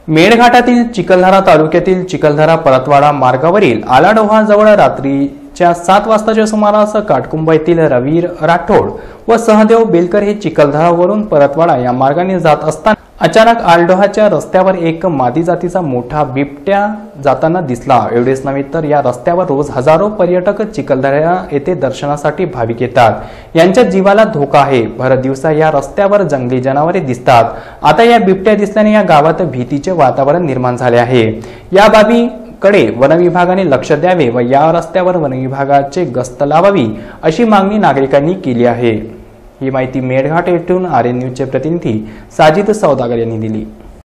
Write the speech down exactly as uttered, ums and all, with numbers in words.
मेळघाटातील चिखलदरा तालुक्यातील चिखलदरा परतवाडा मार्गावरील आलाडोहाजवळ रात्रीच्या सात वाजताच्या सुमारास काटकुंबा येथील रवीर राठोड व सहदेव बेलकर हे चिखलदरावरून परतवाडा या मार्गाने जात असताना अचानक आलडोहाच्या रस्त्यावर एक मादी जातीचा मोठा बिबट्या जाताना दिसला। एवढेच नव्हे तर या रस्त्यावर रोज हजारो पर्यटक चिखलदरा येथे दर्शनासाठी भाविक येतात। यांच्या जीवाला धोका आहे। भर दिवसा या रस्त्यावर जंगली जनावरे दिसतात। आता या बिबट्या दिसल्याने या गावात भीतीचे वातावरण निर्माण झाले आहे। या बाबी कडे वन विभागाने लक्ष द्यावे व या रस्त्यावर वन विभागाचे गस्त लावावी अशी मागणी नागरिकांनी केली आहे। ही माहिती मेळघाट येथून आर्यन न्यूजचे प्रतिनिधी साजिद सौदागर यांनी दिली।